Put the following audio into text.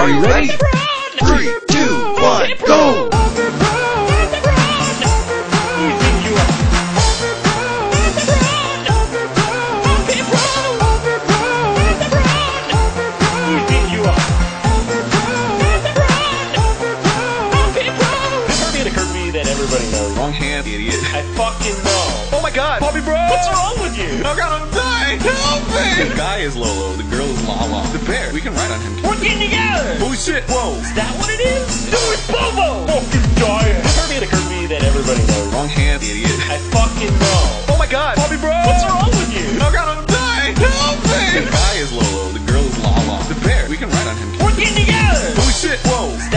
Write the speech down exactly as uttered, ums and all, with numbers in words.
Are you ready? Three, two, one, go! Everybody knows. Wrong hand, idiot. I fucking know. Oh my god, Bobby bro! What's wrong with you? Oh god, I'm dying! Help me! The guy is Lolo, the girl is Lala. The bear, we can ride on him. We're getting together! Holy shit, whoa! Is that what it is? No, it's Bobo! Fucking dying! Kirby and a Kirby that everybody knows. Wrong hand, idiot. I fucking know. Oh my god, Bobby bro! What's wrong with you? Oh god, I'm dying! Help me! The guy is Lolo, the girl is Lala. The bear, we can ride on him. We're getting together! Holy shit, whoa!